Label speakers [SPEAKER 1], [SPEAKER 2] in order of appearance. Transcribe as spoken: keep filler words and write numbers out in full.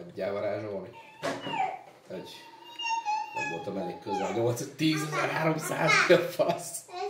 [SPEAKER 1] Hagyjál varázsolni. Egy. Nem voltam elég közel. nyolc tízezer-háromszáz, a fasz.